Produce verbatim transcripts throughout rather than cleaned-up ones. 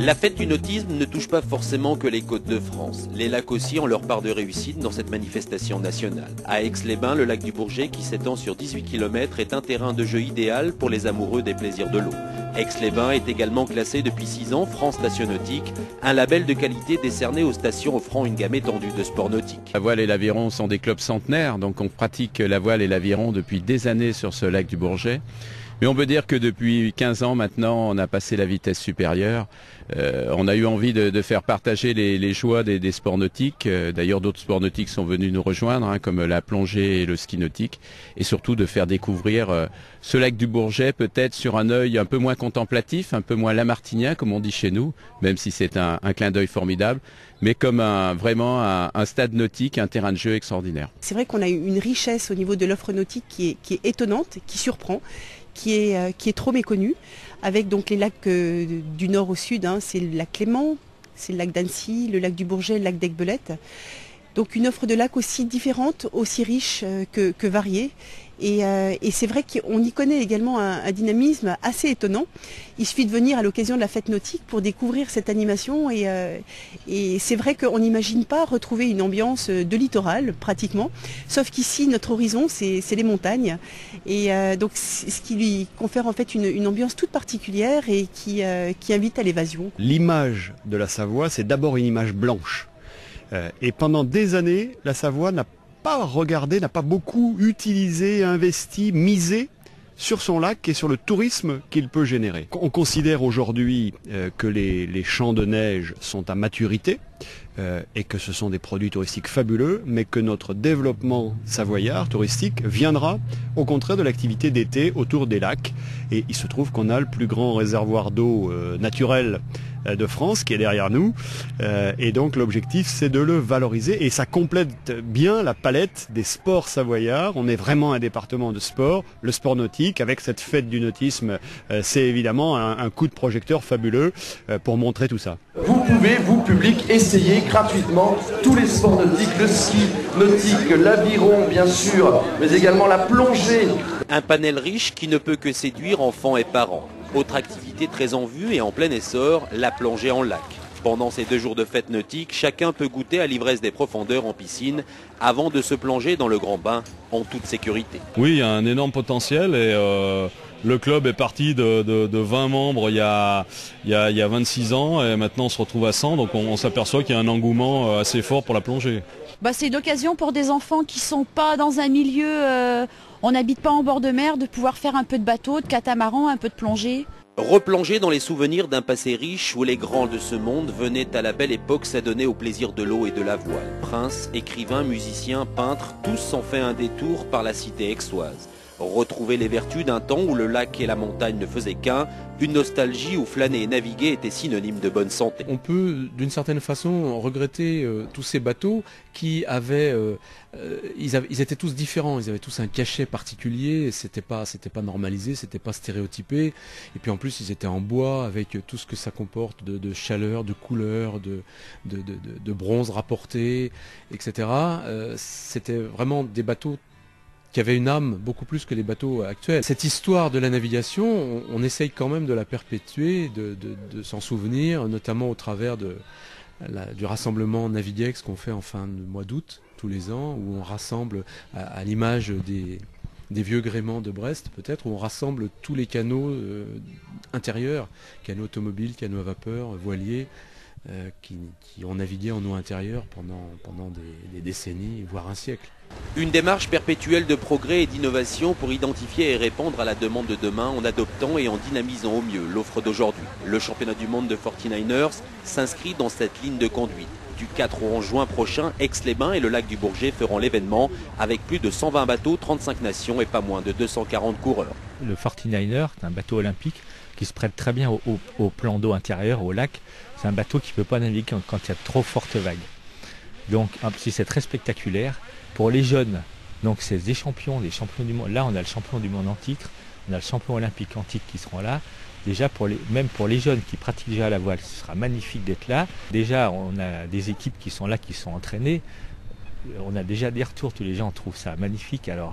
La fête du nautisme ne touche pas forcément que les côtes de France. Les lacs aussi ont leur part de réussite dans cette manifestation nationale. À Aix-les-Bains, le lac du Bourget, qui s'étend sur dix-huit kilomètres, est un terrain de jeu idéal pour les amoureux des plaisirs de l'eau. Aix-les-Bains est également classé depuis six ans France Station Nautique, un label de qualité décerné aux stations offrant une gamme étendue de sports nautiques. La voile et l'aviron sont des clubs centenaires, donc on pratique la voile et l'aviron depuis des années sur ce lac du Bourget. Mais on peut dire que depuis quinze ans maintenant, on a passé la vitesse supérieure. Euh, on a eu envie de, de faire partager les, les joies des, des sports nautiques. Euh, D'ailleurs, d'autres sports nautiques sont venus nous rejoindre, hein, comme la plongée et le ski nautique. Et surtout de faire découvrir euh, ce lac du Bourget, peut-être sur un œil un peu moins contemplatif, un peu moins lamartinien, comme on dit chez nous, même si c'est un, un clin d'œil formidable, mais comme un, vraiment un, un stade nautique, un terrain de jeu extraordinaire. C'est vrai qu'on a une richesse au niveau de l'offre nautique qui est, qui est étonnante, qui surprend. Qui est, euh, qui est trop méconnu, avec donc les lacs euh, du nord au sud, hein, c'est le lac Clément, c'est le lac d'Annecy, le lac du Bourget, le lac d'Aiguebelette. Donc une offre de lacs aussi différente, aussi riche euh, que, que variée. Et, euh, et c'est vrai qu'on y connaît également un, un dynamisme assez étonnant. Il suffit de venir à l'occasion de la fête nautique pour découvrir cette animation. Et, euh, et c'est vrai qu'on n'imagine pas retrouver une ambiance de littoral, pratiquement. Sauf qu'ici, notre horizon, c'est les montagnes. Et euh, donc, c'est ce qui lui confère en fait une, une ambiance toute particulière et qui, euh, qui invite à l'évasion. L'image de la Savoie, c'est d'abord une image blanche. Euh, et pendant des années, la Savoie n'a pas regardé, n'a pas beaucoup utilisé, investi, misé sur son lac et sur le tourisme qu'il peut générer. On considère aujourd'hui euh, que les, les champs de neige sont à maturité euh, et que ce sont des produits touristiques fabuleux, mais que notre développement savoyard touristique viendra au contraire de l'activité d'été autour des lacs. Et il se trouve qu'on a le plus grand réservoir d'eau euh, naturel de France qui est derrière nous euh, et donc l'objectif c'est de le valoriser et ça complète bien la palette des sports savoyards. On est vraiment un département de sport, le sport nautique avec cette fête du nautisme, euh, c'est évidemment un, un coup de projecteur fabuleux euh, pour montrer tout ça. Vous pouvez, vous public, essayer gratuitement tous les sports nautiques, le ski nautique, l'aviron bien sûr, mais également la plongée. Un panel riche qui ne peut que séduire enfants et parents. Autre activité très en vue et en plein essor, la plongée en lac. Pendant ces deux jours de fête nautique, chacun peut goûter à l'ivresse des profondeurs en piscine avant de se plonger dans le grand bain en toute sécurité. Oui, il y a un énorme potentiel et euh, le club est parti de, de, de vingt membres il y, a, il, y a, il y a vingt-six ans et maintenant on se retrouve à cent, donc on, on s'aperçoit qu'il y a un engouement assez fort pour la plongée. Bah, c'est une occasion pour des enfants qui ne sont pas dans un milieu, euh, on n'habite pas en bord de mer, de pouvoir faire un peu de bateau, de catamaran, un peu de plongée. Replonger dans les souvenirs d'un passé riche où les grands de ce monde venaient à la belle époque s'adonner au plaisir de l'eau et de la voile. Princes, écrivains, musiciens, peintres, tous s'en fait un détour par la cité aixoise. Retrouver les vertus d'un temps où le lac et la montagne ne faisaient qu'un, une nostalgie où flâner et naviguer était synonyme de bonne santé. On peut d'une certaine façon regretter euh, tous ces bateaux qui avaient, euh, euh, ils avaient, ils étaient tous différents, ils avaient tous un cachet particulier, c'était pas, c'était pas normalisé, c'était pas stéréotypé, et puis en plus ils étaient en bois avec tout ce que ça comporte de, de chaleur, de couleur, de, de, de, de, de bronze rapporté, et cetera. Euh, c'était vraiment des bateaux qui avait une âme beaucoup plus que les bateaux actuels. Cette histoire de la navigation, on, on essaye quand même de la perpétuer, de, de, de s'en souvenir, notamment au travers de, la, du rassemblement Naviguex qu'on fait en fin de mois d'août, tous les ans, où on rassemble, à, à l'image des, des vieux gréements de Brest peut-être, où on rassemble tous les canaux euh, intérieurs, canaux automobiles, canaux à vapeur, voiliers, euh, qui, qui ont navigué en eau intérieure pendant, pendant des, des décennies, voire un siècle. Une démarche perpétuelle de progrès et d'innovation pour identifier et répondre à la demande de demain en adoptant et en dynamisant au mieux l'offre d'aujourd'hui. Le championnat du monde de forty-niners s'inscrit dans cette ligne de conduite. Du quatre au onze juin prochain, Aix-les-Bains et le lac du Bourget feront l'événement avec plus de cent vingt bateaux, trente-cinq nations et pas moins de deux cent quarante coureurs. Le forty-niner, c'est un bateau olympique qui se prête très bien au, au, au plan d'eau intérieur, au lac. C'est un bateau qui ne peut pas naviguer quand, quand il y a trop fortes vagues. Donc c'est très spectaculaire. Pour les jeunes, donc c'est des champions, des champions du monde. Là, on a le champion du monde en titre, on a le champion olympique en titre qui seront là. Déjà, pour les, même pour les jeunes qui pratiquent déjà la voile, ce sera magnifique d'être là. Déjà, on a des équipes qui sont là, qui sont entraînées. On a déjà des retours, tous les gens trouvent ça magnifique. Alors,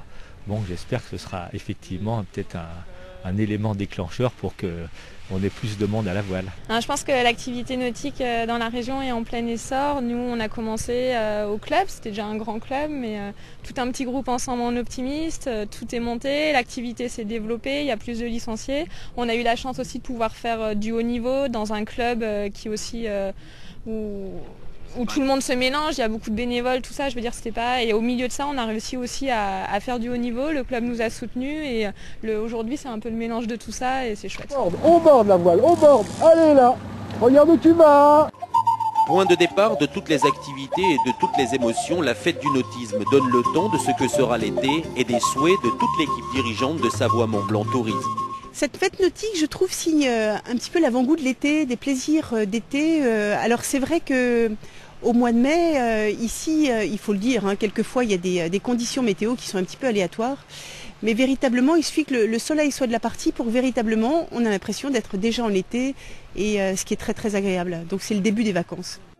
Bon, j'espère que ce sera effectivement peut-être un, un élément déclencheur pour que on ait plus de monde à la voile. Alors, je pense que l'activité nautique dans la région est en plein essor. Nous, on a commencé euh, au club, c'était déjà un grand club, mais euh, tout un petit groupe ensemble en optimiste, euh, tout est monté, l'activité s'est développée, il y a plus de licenciés. On a eu la chance aussi de pouvoir faire euh, du haut niveau dans un club euh, qui aussi... Euh, où, où tout le monde se mélange, il y a beaucoup de bénévoles, tout ça, je veux dire, c'était pas... Et au milieu de ça, on a réussi aussi à, à faire du haut niveau, le club nous a soutenus et le, aujourd'hui, c'est un peu le mélange de tout ça et c'est chouette. On borde la voile, on borde, allez là, regarde où tu vas. Point de départ de toutes les activités et de toutes les émotions, la fête du nautisme donne le ton de ce que sera l'été et des souhaits de toute l'équipe dirigeante de Savoie Mont Blanc Tourisme. Cette fête nautique, je trouve, signe un petit peu l'avant-goût de l'été, des plaisirs d'été. Alors c'est vrai que au mois de mai, euh, ici, euh, il faut le dire, hein, quelquefois il y a des, des conditions météo qui sont un petit peu aléatoires. Mais véritablement, il suffit que le, le soleil soit de la partie pour véritablement, on a l'impression d'être déjà en été et euh, ce qui est très très agréable. Donc c'est le début des vacances.